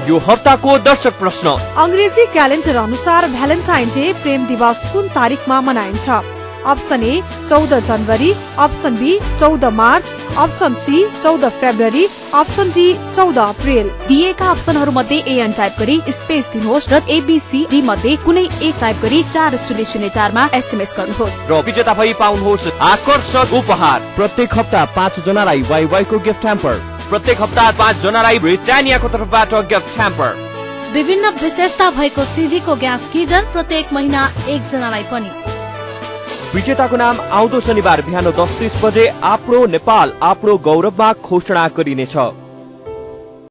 यो हप्ताको दर्शक प्रश्न। अंग्रेजी क्यालेन्डर अनुसार भ्यालेन्टाइन डे प्रेम दिवस कुन तारिकमा मनाइन्छ? अप्सन ए 14 जनवरी, option B 14 March, option C 14 February, option D 14 April. दिएका अप्सनहरूमध्ये एएन टाइप गरी स्पेस दिनुहोस् र एबीसीडी मध्ये कुनै एक टाइप गरी 4004 मा एसएमएस गर्नुहोस् र विजेता भई पाउनुहोस् आकर्षक उपहार। प्रत्येक हप्ता 5 जनालाई वाइवाईको गिफ्ट ह्याम्पर, प्रत्येक हप्ता 5 जनालाई ब्रिटानियाको तर्फबाट गिफ्ट ह्याम्पर। विभिन्न विशेषता भएको सीजीको ग्यास गीजर प्रत्येक महिना 1 जनालाई पनि। विजेताको नाम आउँदो शनिबार बिहान 10:30 बजे आफ्नो नेपाल आफ्नो गौरवमा घोषणा गरिनेछ।